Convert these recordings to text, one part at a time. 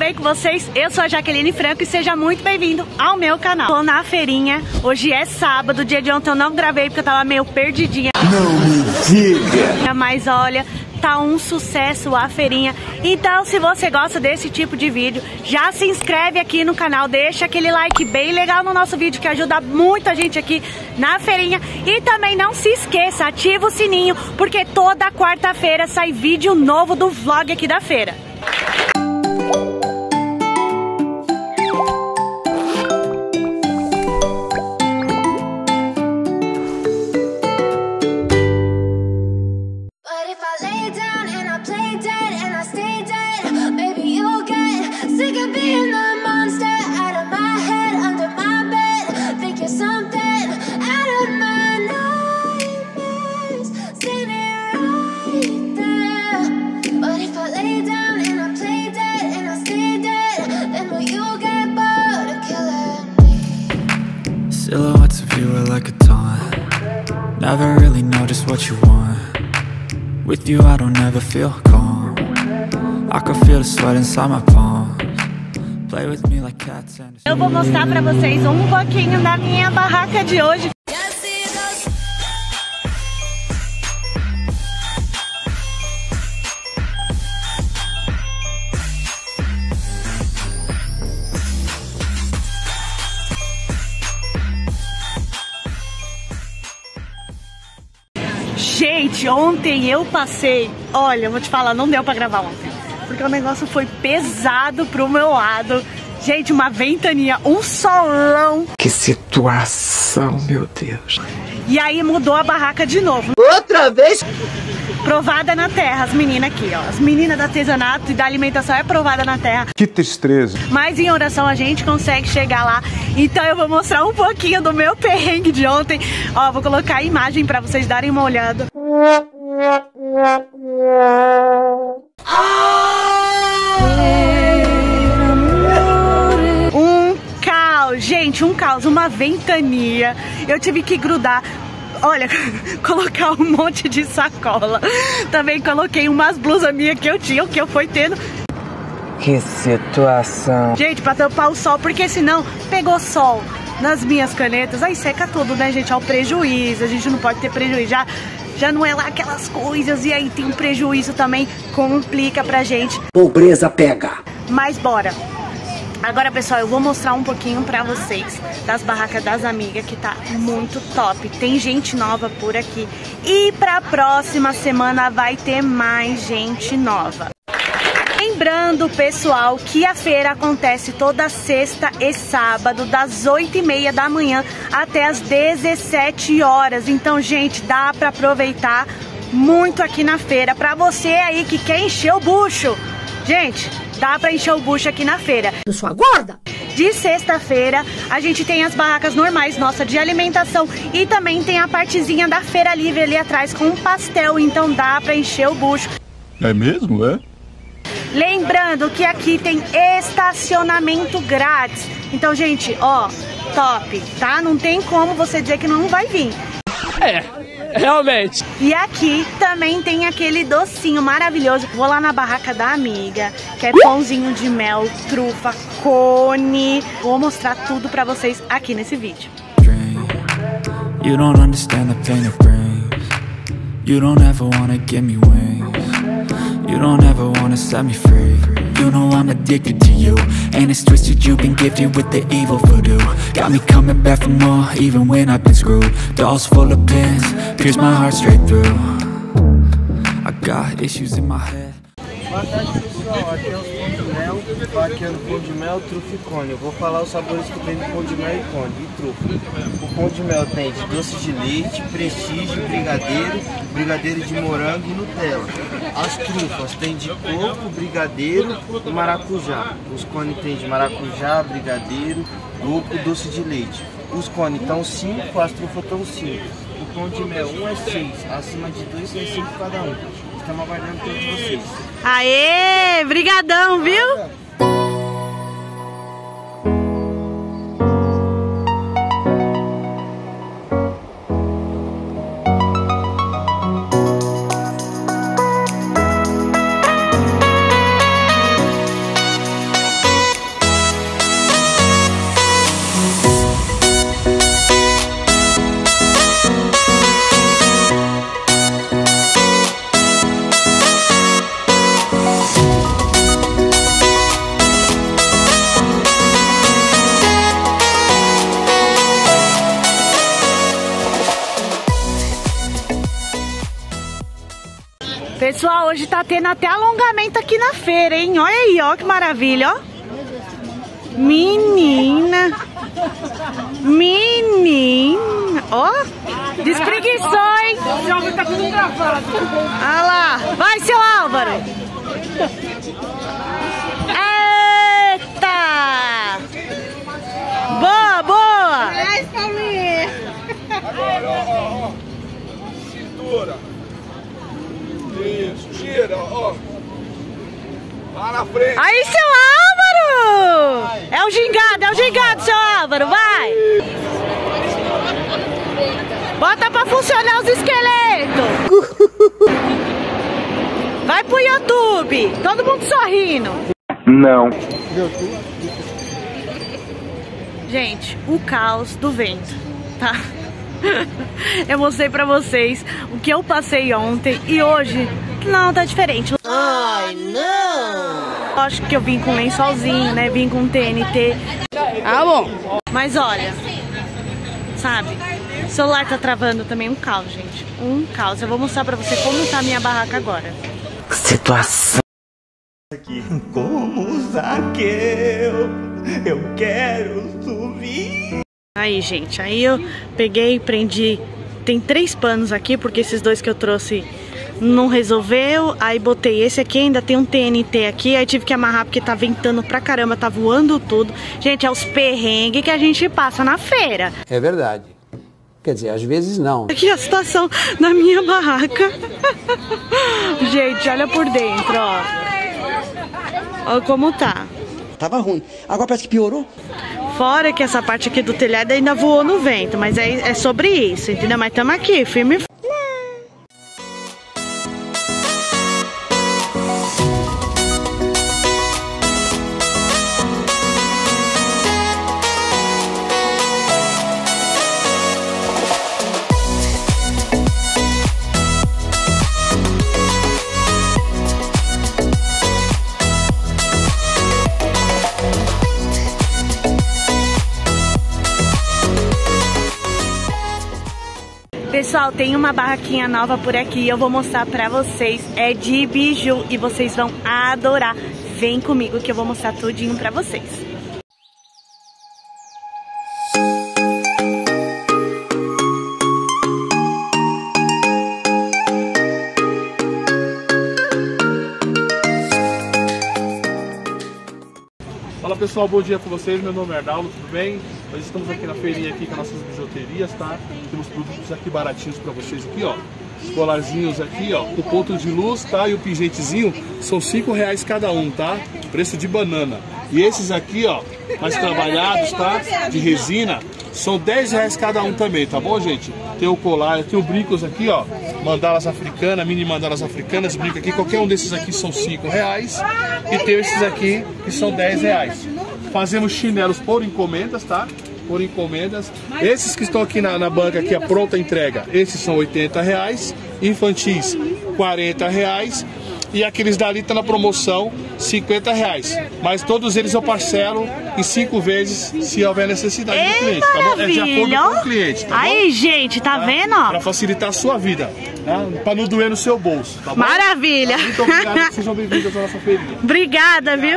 bem com vocês? Eu sou a Jaqueline Franco e seja muito bem-vindo ao meu canal. Tô na feirinha, hoje é sábado, dia de ontem eu não gravei porque eu tava meio perdidinha. Não me diga! Mas olha, tá um sucesso a feirinha. Então se você gosta desse tipo de vídeo, já se inscreve aqui no canal, deixa aquele like bem legal no nosso vídeo que ajuda muito a gente aqui na feirinha. E também não se esqueça, ativa o sininho, porque toda quarta-feira sai vídeo novo do vlog aqui da feira. Silhouettes of you are like a taunt. Never really know just what you want. With you I don't ever feel calm. I can feel the sweat inside my palms. Play with me like cats and... Eu vou mostrar pra vocês um pouquinho da minha barraca de hoje. Gente, ontem eu passei, olha, eu vou te falar, não deu pra gravar ontem, porque o negócio foi pesado pro meu lado. Gente, uma ventania, um solão. Que situação, meu Deus. E aí mudou a barraca de novo. Outra vez? Provada na terra, as meninas aqui, ó. As meninas do artesanato e da alimentação é provada na terra. Que tristeza. Mas em oração a gente consegue chegar lá. Então eu vou mostrar um pouquinho do meu perrengue de ontem. Ó, vou colocar a imagem pra vocês darem uma olhada. Um caos, gente, um caos, uma ventania. Eu tive que grudar. Olha, colocar um monte de sacola. Também coloquei umas blusas minhas que eu tinha, o que eu fui tendo. Que situação. Gente, pra tampar o sol, porque senão pegou sol nas minhas canetas, aí seca tudo, né, gente? É o prejuízo, a gente não pode ter prejuízo. Já não é lá aquelas coisas, e aí tem um prejuízo também, complica pra gente. Pobreza pega. Mas bora. Agora, pessoal, eu vou mostrar um pouquinho pra vocês das barracas das amigas, que tá muito top. Tem gente nova por aqui. E pra próxima semana vai ter mais gente nova. Lembrando, pessoal, que a feira acontece toda sexta e sábado, das 8h30 da manhã até as 17 horas. Então, gente, dá pra aproveitar muito aqui na feira. Pra você aí que quer encher o bucho, gente, dá pra encher o bucho aqui na feira. Eu sou a gorda! De sexta-feira, a gente tem as barracas normais, nossa, de alimentação. E também tem a partezinha da feira livre ali atrás com um pastel. Então dá pra encher o bucho. É mesmo, é? Lembrando que aqui tem estacionamento grátis. Então, gente, ó, top, tá? Não tem como você dizer que não vai vir. É, realmente. E aqui também tem aquele docinho maravilhoso. Vou lá na barraca da amiga, que é pãozinho de mel, trufa, cone. Vou mostrar tudo pra vocês aqui nesse vídeo. You don't understand the pain it brings. You don't ever wanna give me wings. You don't ever wanna set me free. You know I'm addicted to you, and it's twisted, you've been gifted with the evil voodoo. Got me coming back for more, even when I've been screwed. Dolls full of pins, pierce my heart straight through. I got issues in my head. Boa tarde, pessoal, aqui é os pão de mel, vaqueando pão de mel, trufa e cone. Eu vou falar os sabores que tem do pão de mel e cone e trufa. O pão de mel tem de doce de leite, prestígio, brigadeiro, brigadeiro de morango e Nutella. As trufas tem de coco, brigadeiro e maracujá. Os cones tem de maracujá, brigadeiro, coco, doce de leite. Os cones estão 5, as trufas estão 5. O pão de mel, um é 6, acima de 2 é 5 cada um. Estamos aguardando todos vocês. Aê, brigadão, viu? Pessoal, hoje tá tendo até alongamento aqui na feira, hein? Olha aí, ó, que maravilha, ó. Menina. Ó, despreguiçou, hein? Tá tudo travado. Olha lá. Vai, seu Álvaro. Eita! Boa, boa! Agora, ó. Cintura. Isso, gira, ó. Lá na frente. Aí, seu Álvaro! É o gingado, seu Álvaro, vai! Bota pra funcionar os esqueletos! Vai pro YouTube! Todo mundo sorrindo! Não. Gente, o caos do vento, tá? Eu mostrei pra vocês o que eu passei ontem e hoje não tá diferente. Ai, não! Lógico que eu vim com lençolzinho, né? Vim com TNT. Ah, bom. Mas olha, sabe? O celular tá travando também, um caos, gente. Um caos. Eu vou mostrar pra você como tá a minha barraca agora. Situação. Como Zaqueu, eu quero subir. Aí, gente, aí eu peguei e prendi. Tem 3 panos aqui, porque esses 2 que eu trouxe não resolveu. Aí botei esse aqui, ainda tem um TNT aqui. Aí tive que amarrar porque tá ventando pra caramba, tá voando tudo. Gente, é os perrengues que a gente passa na feira. É verdade. Quer dizer, às vezes não. Aqui a situação da minha barraca. Gente, olha por dentro, ó. Olha como tá. Tava ruim. Agora parece que piorou. Fora que essa parte aqui do telhado ainda voou no vento, mas é sobre isso, entendeu? Mas estamos aqui, firme e forte. Pessoal, tem uma barraquinha nova por aqui, eu vou mostrar pra vocês, é de biju e vocês vão adorar. Vem comigo que eu vou mostrar tudinho pra vocês. Fala pessoal, bom dia com vocês, meu nome é Arnaldo, tudo bem? Nós estamos aqui na feirinha aqui com as nossas bijuterias, tá? Temos produtos aqui baratinhos pra vocês aqui, ó. Os colarzinhos aqui, ó, o ponto de luz, tá? E o pingentezinho são R$5 cada um, tá? Preço de banana. E esses aqui, ó, mais trabalhados, tá? De resina, são R$10 cada um também, tá bom, gente? Tem o colar, tem o brincos aqui, ó, mandalas africanas, mini mandalas africanas, brinco aqui, qualquer um desses aqui são R$5. E tem esses aqui que são R$10. Fazemos chinelos por encomendas, tá? Por encomendas. Esses que estão aqui na banca, aqui a pronta entrega, esses são R$80. Infantis, R$40. E aqueles dali tá na promoção, R$50. Mas todos eles eu parcelo em 5 vezes, se houver necessidade do cliente, tá bom? É de acordo com o cliente, tá bom? Aí, gente, tá vendo, ó? Pra facilitar a sua vida, tá? Pra não doer no seu bolso, tá bom? Maravilha! Muito obrigado, sejam bem-vindos à nossa feirinha. Obrigada, viu?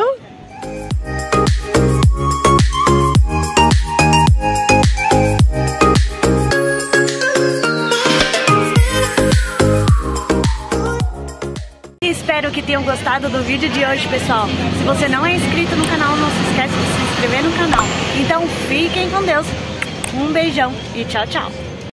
Espero que tenham gostado do vídeo de hoje, pessoal. Se você não é inscrito no canal, não se esquece de se inscrever no canal. Então, fiquem com Deus. Um beijão e tchau, tchau.